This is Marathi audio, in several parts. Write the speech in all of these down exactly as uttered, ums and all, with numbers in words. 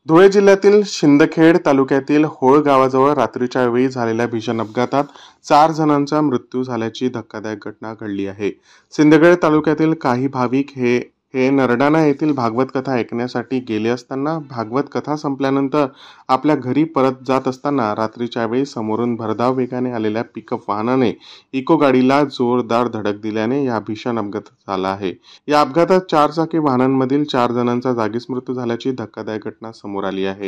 धुळे जिल्ह्यातील शिंदखेड तालुक्यातील होळ गावाजवळ रात्रीच्या वेळी झालेल्या भीषण अपघातात चार जणांचा मृत्यू झाल्याची धक्कादायक घटना घडली आहे। सिंदखेड तालुक्यातील काही भाविक हे हे नरडाणा येथील भागवत कथा ऐकण्यासाठी गेले असताना भागवत कथा संपल्यानंतर आपल्या घरी परत जात असताना रात्रीच्या वेळी समोरून भरधाव वेगाने आलेल्या पिकअप वाहनाने इको गाडीला जोरदार धडक दिल्याने या भीषण अपघात झाला आहे। या अपघातात चार चाकी वाहनांमधील चार जणांचा जागीच मृत्यू झाल्याची धक्कादायक घटना समोर आली आहे।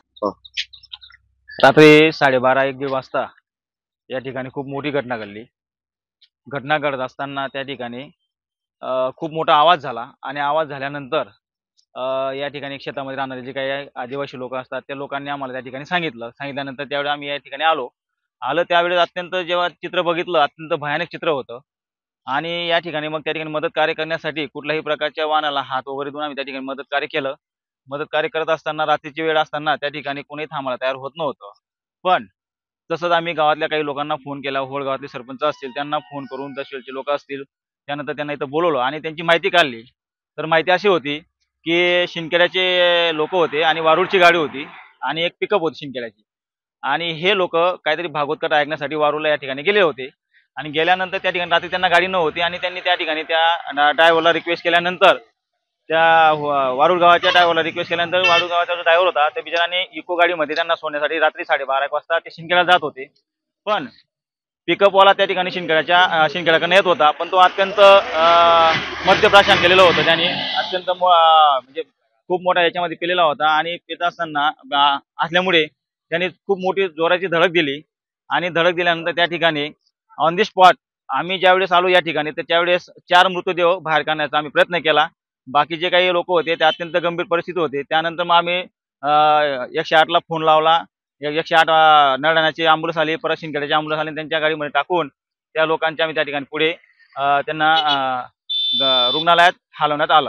रात्री साडेबारा एक दीड वाजता या ठिकाणी खूप मोठी घटना घडली। घटना घडत असताना त्या ठिकाणी खूप मोठा आवाज झाला आणि आवाज झाल्यानंतर या ठिकाणी शेतामध्ये राहणारे जे काही आदिवासी लोक असतात त्या लोकांनी आम्हाला त्या ठिकाणी सांगितलं सांगितल्यानंतर त्यावेळी आम्ही या ठिकाणी आलो आलं त्यावेळेस अत्यंत जेव्हा चित्र बघितलं अत्यंत भयानक चित्र होतं आणि या ठिकाणी मग त्या ठिकाणी मदत कार्य करण्यासाठी कुठल्याही प्रकारच्या वाहनाला हात वगैरे देऊन आम्ही त्या ठिकाणी मदत कार्य केलं। मदत कार्य करत असताना रात्रीची वेळ असताना त्या ठिकाणी कोणी थांबायला तयार होत नव्हतं, पण तसंच आम्ही गावातल्या काही लोकांना फोन केला, होळ गावातले सरपंच असतील त्यांना फोन करून तहसीलचे लोक असतील त्यानंतर त्यांना इथं बोलवलं आणि त्यांची माहिती काढली। तर माहिती अशी होती की शिंदखेड्याचे लोक होते आणि वारूळची गाडी होती आणि एक पिकअप होती शिंदखेड्याची आणि हे लोक काहीतरी भागवत कथा ऐकण्यासाठी वारूळला या ठिकाणी गेले होते आणि गेल्यानंतर त्या ठिकाणी रात्री त्यांना गाडी नव्हती आणि त्यांनी त्या ठिकाणी त्या ड्रायव्हरला रिक्वेस्ट केल्यानंतर त्या वारूळ गावाच्या ड्रायव्हरला रिक्वेस्ट केल्यानंतर वारूळ गावाचा जो ड्रायव्हर होता त्या बिचाराने इको गाडीमध्ये त्यांना सोडण्यासाठी रात्री साडेबारा एक वाजता ते शिंदखेड्याला जात होते, पण पिकअपवाला त्या ठिकाणी शिंदखेड्याच्या शिंदखेड्याकडे येत होता पण तो अत्यंत मद्यप्राशन केलेलं होतं, त्याने अत्यंत म्हणजे खूप मोठा याच्यामध्ये पिलेला होता आणि पित असताना असल्यामुळे त्याने खूप मोठी जोराची धडक दिली आणि धडक दिल्यानंतर त्या ठिकाणी ऑन दी स्पॉट आम्ही ज्यावेळेस आलो या ठिकाणी तर त्यावेळेस चार मृतदेह बाहेर काढण्याचा आम्ही प्रयत्न केला। बाकी जे काही लोक होते ते अत्यंत गंभीर परिस्थिती होते। त्यानंतर मग आम्ही एकशे आठला फोन लावला, एकशे आठ नरडाण्याची ॲम्ब्युलन्स आली, परत शिंदखेड्याची ॲम्ब्युलन्स आली, त्यांच्या गाडीमध्ये टाकून त्या लोकांच्या आम्ही त्या ठिकाणी पुढे त्यांना रुग्णालयात हलवण्यात आलं।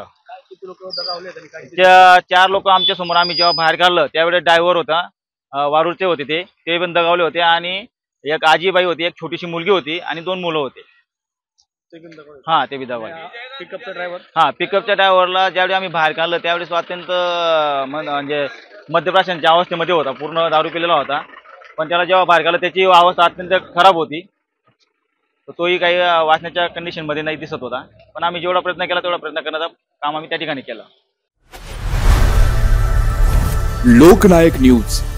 त्या चार लोक आमच्या समोर आम्ही जेव्हा बाहेर काढलं त्यावेळेस ड्रायव्हर होता वारूळचे होते ते ते पण दगावले होते आणि एक आजीबाई होती, एक छोटीशी मुलगी होती आणि दोन मुलं होते हा ते बी दगावले। पिकअपचा ड्रायव्हर हा पिकअपच्या ड्रायव्हरला ज्यावेळी आम्ही बाहेर काढलं त्यावेळेस तो अत्यंत म्हणजे मद्यप्राशनच्या अवस्थेमध्ये होता, पूर्ण दारू पिलेला होता, पण त्याला जेव्हा बाहेर काढलं त्याची अवस्था अत्यंत खराब होती, तोही काही वाचण्याच्या कंडिशन मध्ये नाही दिसत होता, पण आम्ही जेवढा प्रयत्न केला तेवढा प्रयत्न करण्याचा काम आम्ही त्या ठिकाणी केलं। लोकनायक न्यूज